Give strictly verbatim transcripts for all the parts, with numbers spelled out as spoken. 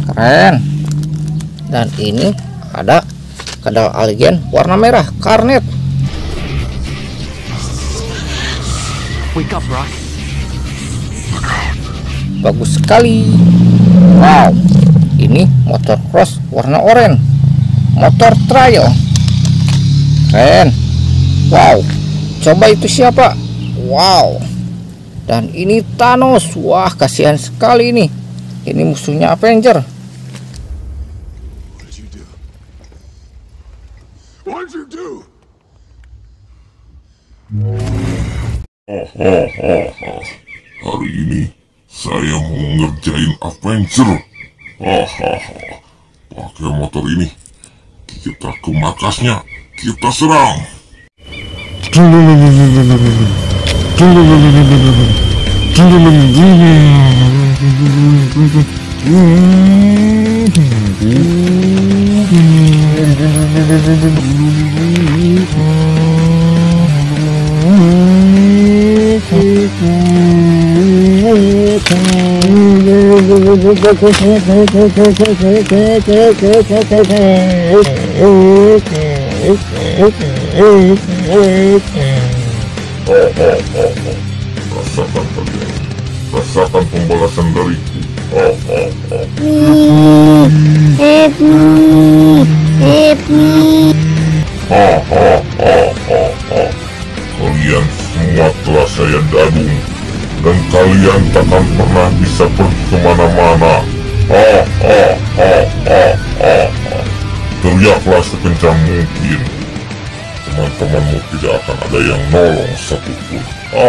keren. Dan ini ada kadal alien warna merah, Carnet. Wake up, Rock. Bagus sekali. Wow, ini motor cross warna oranye, motor trail. Keren. Wow, coba itu siapa? Wow. Dan ini Thanos. Wah, kasihan sekali ini. Ini musuhnya Avenger. What'd you do? Hari ini saya mau ngerjain Avenger. Hahaha. Pakai motor ini kita ke markasnya, kita serang. Rasakan kalian, rasakan pembalasan dariku. Help me, help me. Kalian semua telah saya dadung, dan kalian takkan pernah bisa pergi kemana-mana. Teriaklah sekencang mungkin. Teman-temanmu tidak akan ada yang nolong satupun.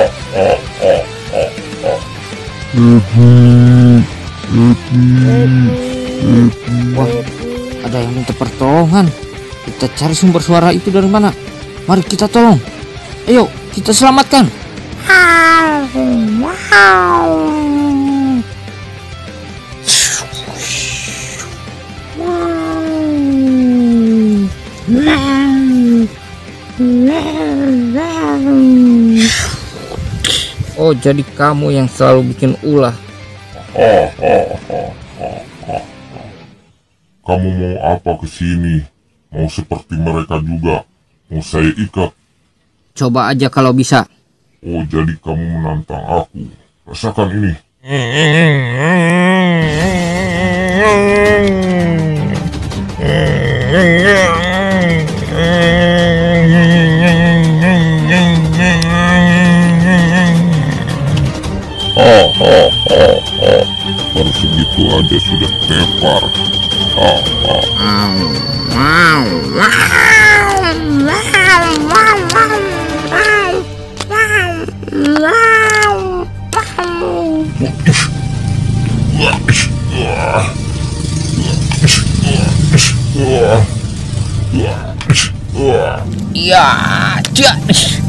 Wah, ada yang minta pertolongan. Kita cari sumber suara itu dari mana. Mari kita tolong. Ayo, kita selamatkan. Oh, jadi kamu yang selalu bikin ulah. Kamu mau apa ke sini? Mau seperti mereka juga? Mau saya ikat? Coba aja kalau bisa. Oh, jadi kamu menantang aku. Rasakan ini. Oh, oh, oh, oh. Baru segitu aja sudah tepar. Oh, oh. Ya, ya,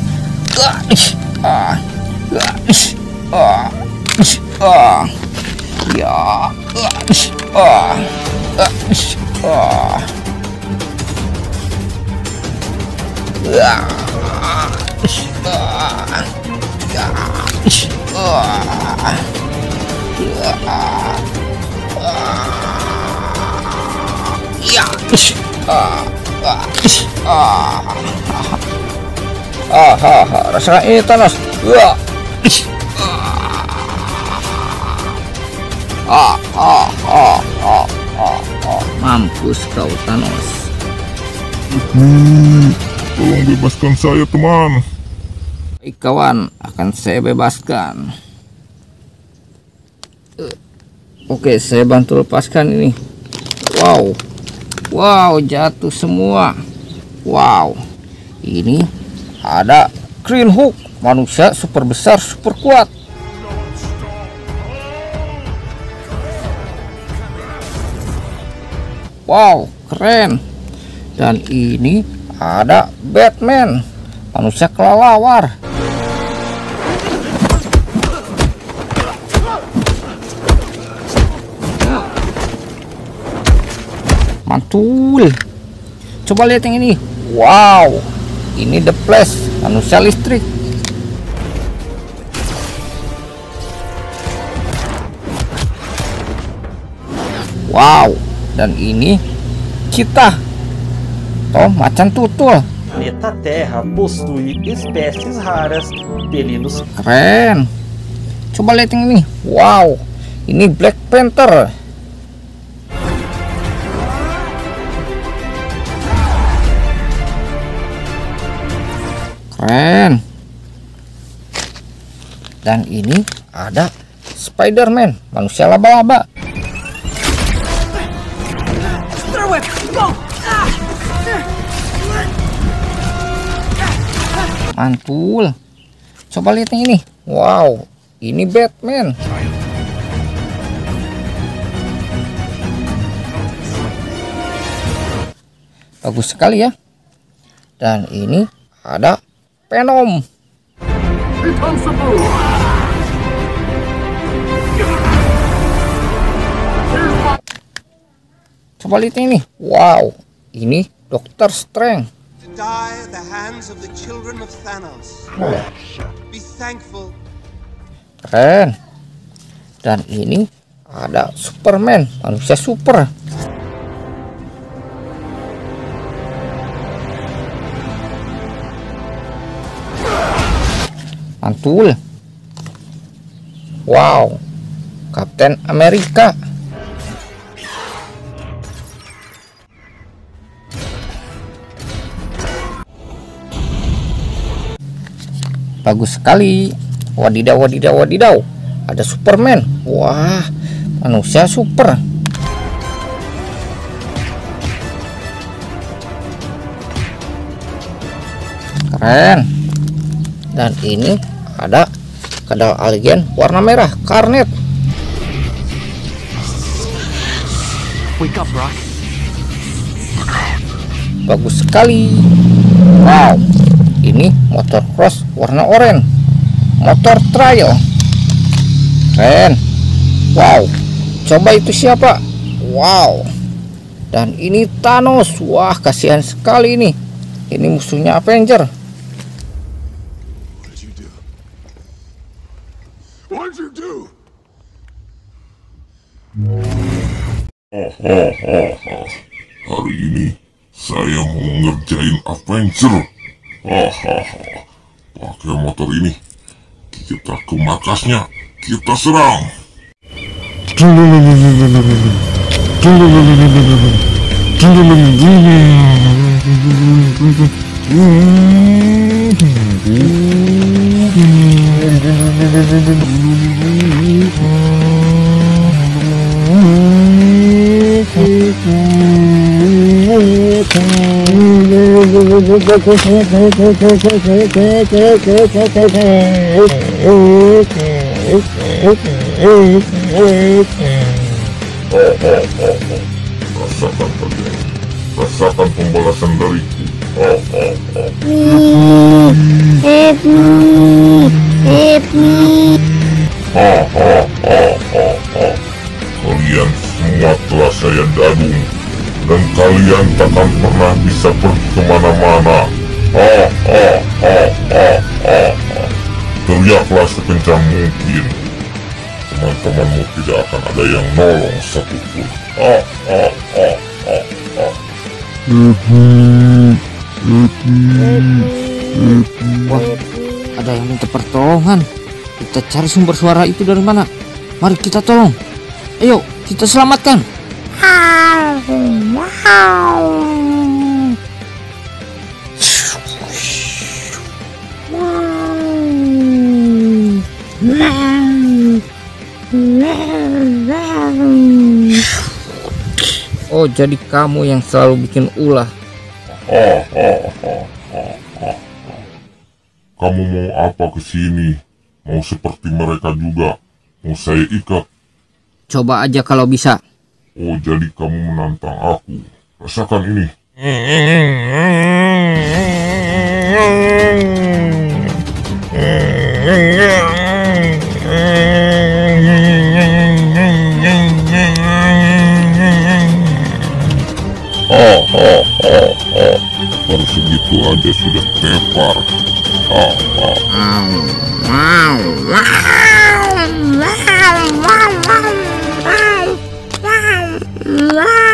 ah, ah, ah, ya, ah, ah, ah, rasakan ini Thanos. Ah, ah, ah, ah, ah, ah. Mampus kau Thanos. Hmm, tolong bebaskan saya, teman. Baik kawan, akan saya bebaskan. Oke, saya bantu lepaskan ini. Wow, wow, jatuh semua. Wow, ini ada Green Hook, manusia super besar, super kuat. Wow, keren. Dan ini ada Batman, manusia kelelawar. Mantul. Coba lihat yang ini. Wow, ini The Flash, manusia listrik. Wow, dan ini kita toh macan tutul. Planeta Terra possui espécies raras, felinos. Keren. Coba lihat yang ini. Wow, ini Black Panther. Keren. Dan ini ada Spider-Man, manusia laba-laba. Mantul. Coba lihat yang ini. Wow, ini Batman. Bagus sekali ya. Dan ini ada Venom. Coba lihat ini. Wow, ini Doctor Strange. Die at the hands of the children of Thanos. Be thankful. Keren. Dan ini ada Superman, manusia super. Mantul. Wow, Kapten Amerika. Bagus sekali. Wadidaw, wadidaw, wadidaw. Ada Superman. Wah, manusia super. Keren. Dan ini ada kadal alien warna merah, Karnet. Wake up, Rock. Bagus sekali. Wow, ini motor cross warna oranye, motor trail. Keren. Wow, coba itu siapa? Wow, dan ini Thanos. Wah, kasihan sekali ini. Ini musuhnya Avenger. What'd you do? Hahaha. Hari ini saya mau ngerjain Avenger. Hahaha. Pakai motor ini, kita ke markasnya, kita serang. Rasakan kalian, rasakan pembalasan dariku. Help me, help me. Kalian semua telah saya dadung, dan kalian takkan pernah bisa pergi kemana-mana. Teriaklah sekencang mungkin. Teman-temanmu tidak akan ada yang nolong satupun. Wah, ada yang minta pertolongan. Kita cari sumber suara itu dari mana. Mari kita tolong. Ayo, kita selamatkan. Oh, jadi kamu yang selalu bikin ulah. Kamu mau apa kesini? Mau seperti mereka juga? Mau saya ikat? Coba aja kalau bisa. Oh, jadi kamu menantang aku. Rasakan ini. Oh, oh, oh, oh. Baru segitu aja sudah tepar. Oh, oh. Wow, wow, wow, wow, wow, wow, wow. Ah.